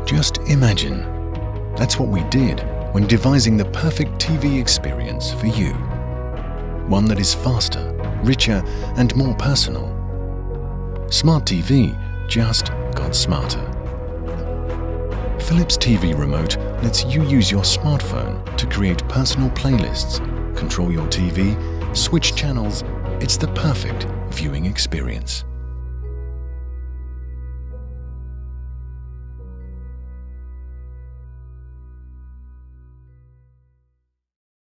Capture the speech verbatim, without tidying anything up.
Just imagine. That's what we did when devising the perfect T V experience for you. One that is faster, richer, and more personal. Smart T V just got smarter. Philips T V Remote lets you use your smartphone to create personal playlists, control your T V, switch channels. It's the perfect viewing experience.